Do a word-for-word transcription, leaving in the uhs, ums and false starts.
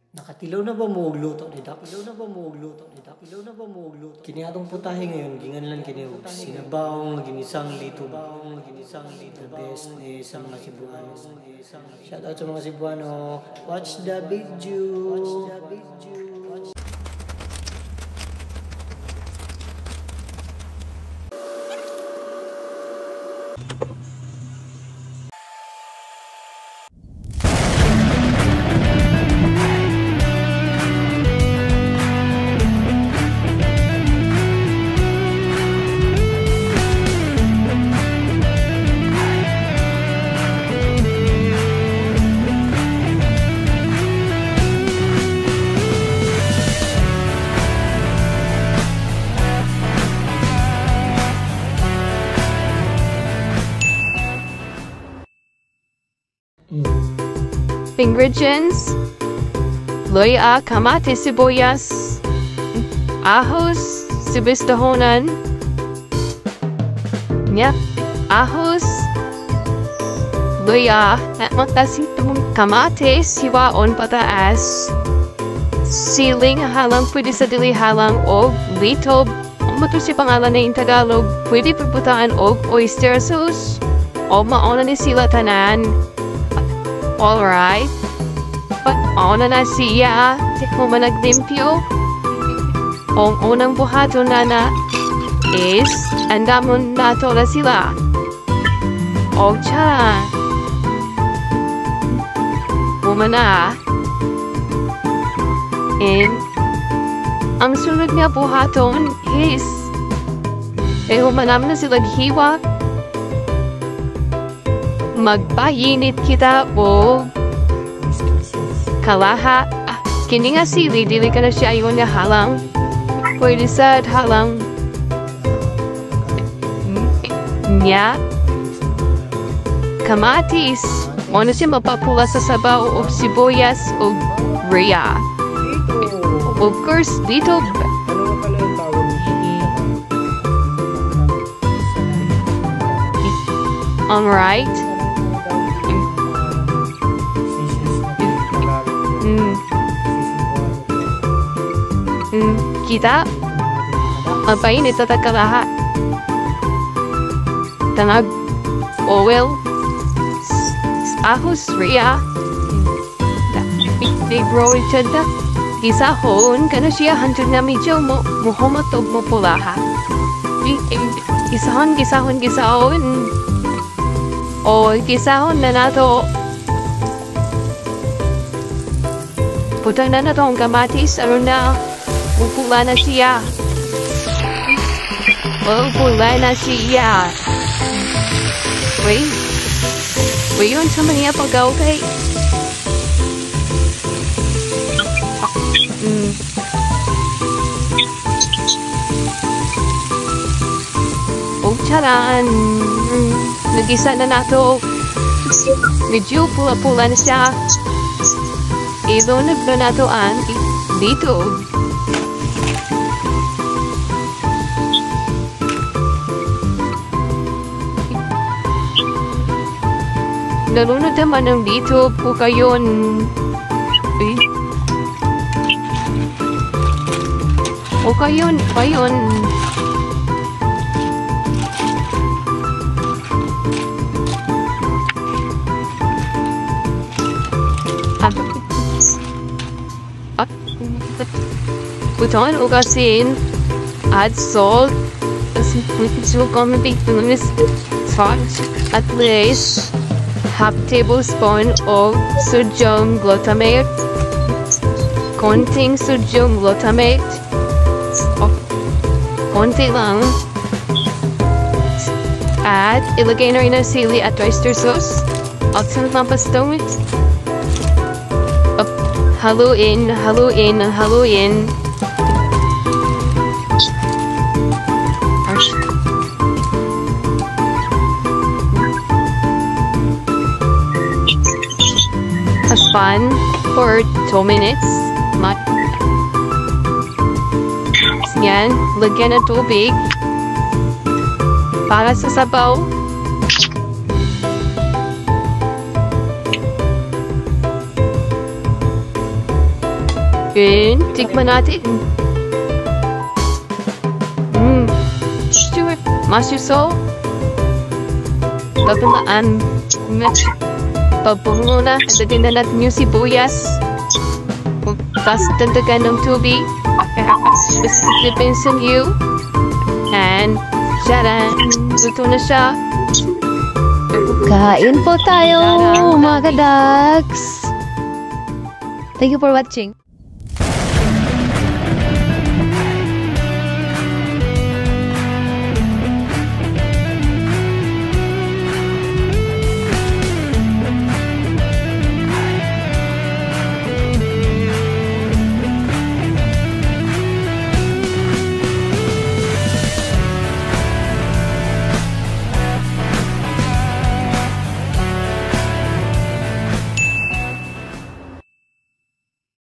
Nakatilaw na ba mo luto ni Dak? Ilaw na ba mo luto ni Dak? Ilaw na ba mo luto? Kiniatong putahe ngayon, gingan lang kiniog. Sinabawang, ginisang Litob. Ginisang Litob. The best ni sa mga Cebuano. Shout out sa mga Cebuano. Watch the video. Watch the video. Ingredients: luya, kamatis, sibuyas, ahos, sibuyas dahonan, yeah, ahos, luya, at matasin kamatis, hiwaon pataas, siling halang, pwede sa dili halang, o litob, mato si pangalan na in Tagalog, pwede pagputaan og oyster sauce, o mauna ni sila tanan. Alright. But mauna na siya, tikmo man naglimpyo. Ang unang buhato na na is, andamon na tola sila. O tsa. Umana. And, ang sunod nga buhaton is, eh humanam na sila hiwa. Magpayinit kita o kalaha. Ah, kini nga sili, dili ka na siya ayon nga halang. Pwede sa halang. Nya. Kamatis. Ano siya mapapula sa sabaw o sibuyas o rhea. Of course, dito. Alright. Mm. Mm. Kita magpainit at kalahat tanag oil ahos rhea big roll chanda isahon kana siya hantod na medyo mo muhomatog mo pulaha isahon gisahon gisahon o gisahon na nato. Putang na na tong kamatis, ano na, upula na siya. Upula na siya. Wait. Wait yun sa maniya pag-gaw kay. Mm. O charan. Mm. Nagisa na na to. Medyo pula-pula na siya. Ilunod na nato ang Litob. Nalunod naman ang Litob po kayon. Eh? O kayon, kayon. Buton o asin, add salt, so comedy tunis, salt, at least half tablespoon of sodium glutamate, konting sodium glutamate, o konti lang, at ilagay na rin ang sili at oyster sauce, at sinapastong haluin, haluin, haluin. Pan for two minutes. Mat yan, lagyan ng tubig para sa sabaw. And tikman natin. Mmm. Sure. Masuso. Pagpamaan. Pagpumuna. Dagdagan na natin yung sibuyas. Tapos dagdagan ng tubig. Specifically some you. And, tcharan! Luto na siya. Kain po tayo, mga kadags! Thank you for watching.